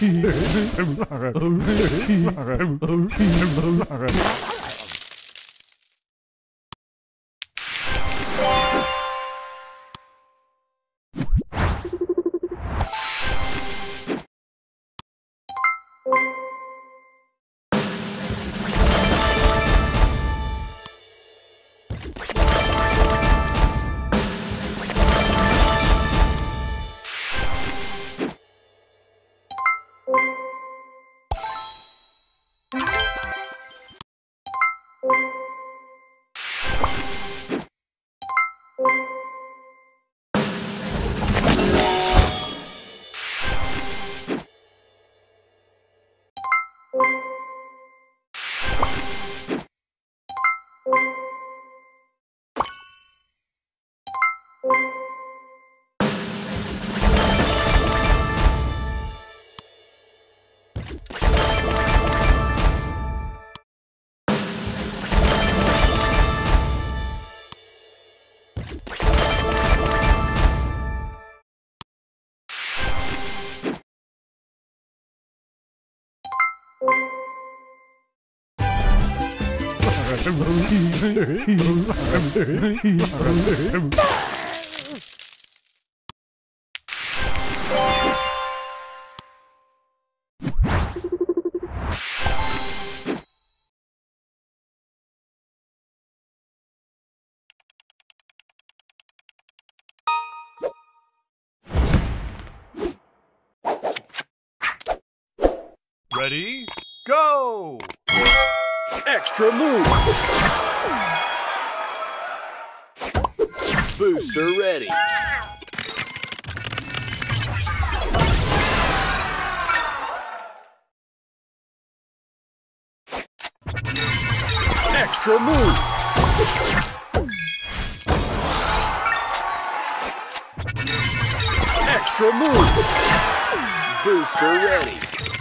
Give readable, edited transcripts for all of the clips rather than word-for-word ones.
Ready? Go! Extra move! Booster ready! Extra move! Extra move! Booster ready!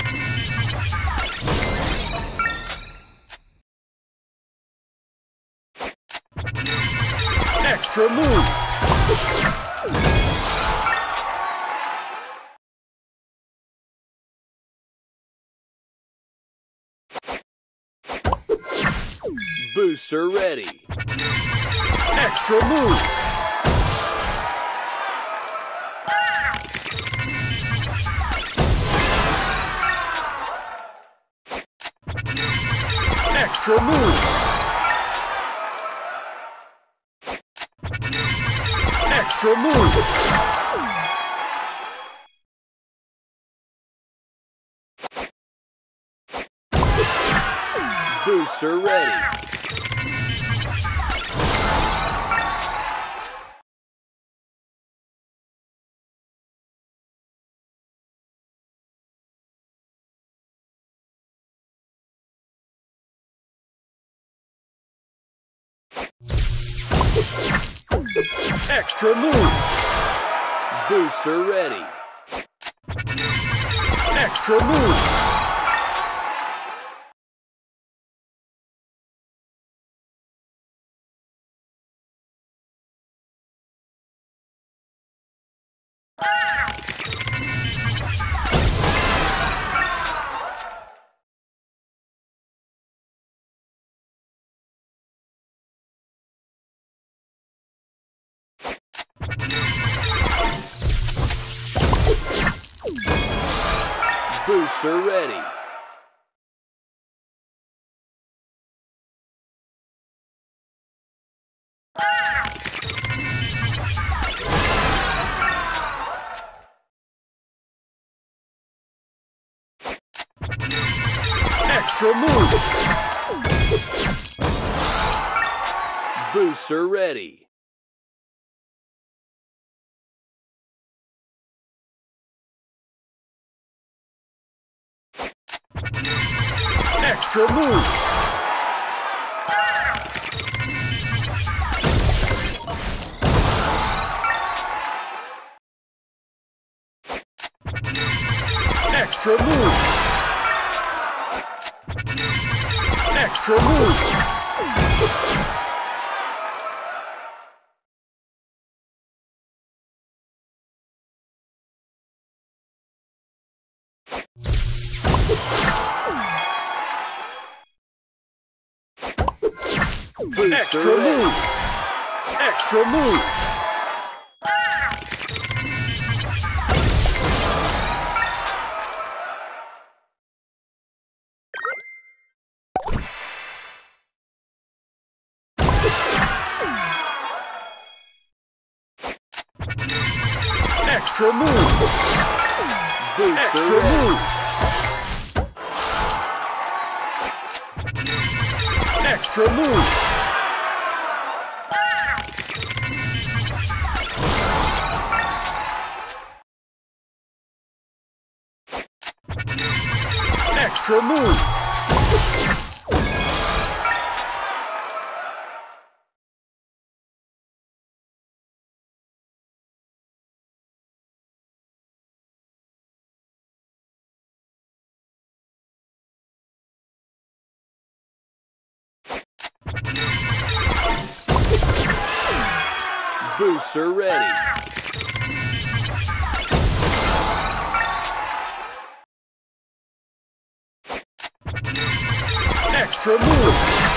Extra move! Booster ready! Extra move! Extra move! Extra move! Booster ready! Extra move! Booster ready! Extra move! Booster ready! Extra move! Booster ready! Extra move! Extra move! Extra move! Booster extra ready. Move. Extra move. Extra move. Booster extra ready. Move. Extra move. Extra move. Booster ready. Extra move.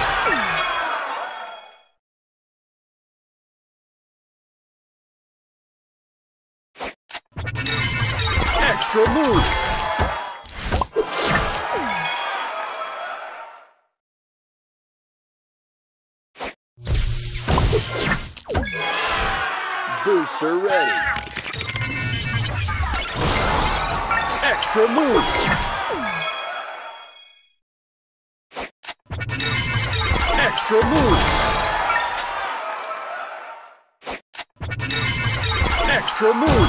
Extra move. Booster ready. Extra move. Extra move. Extra move.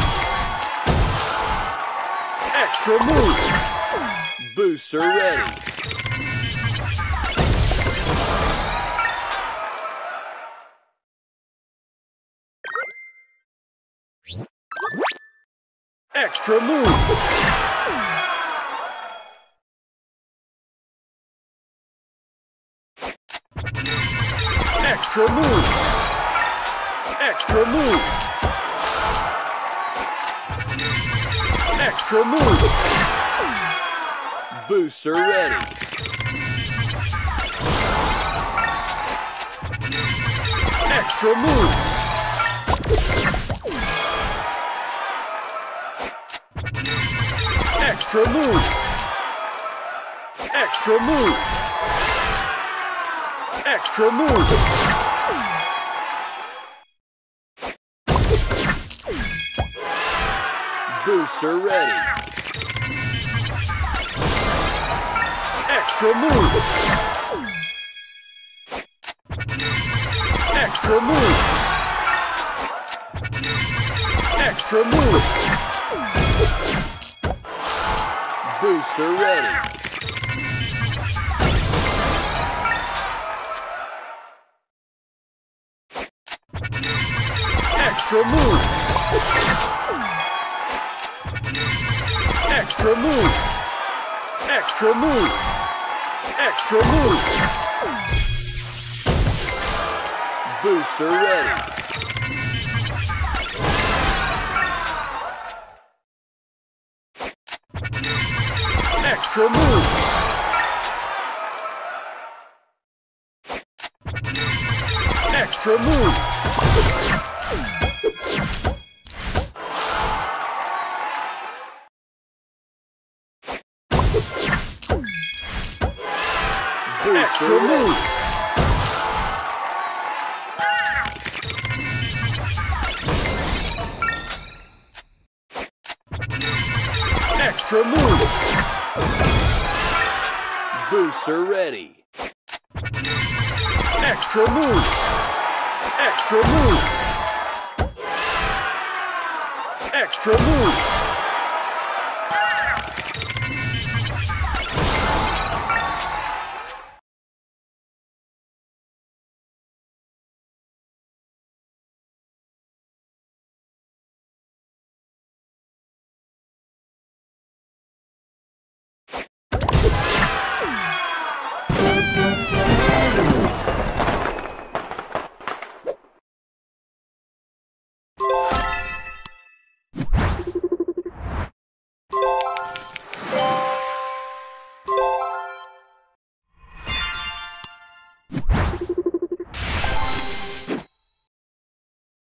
Extra move. Booster ready. Extra move. Extra move. Extra move. Extra move. Booster ready. Extra move. Extra move. Extra move. Extra move. Booster ready. Extra move. Extra move. Extra move. Booster ready. Extra move. Extra move. Extra move. Extra move. Booster ready. Extra move. Extra move. Extra move. Extra move. Booster ready. Extra move. Extra move. Extra move.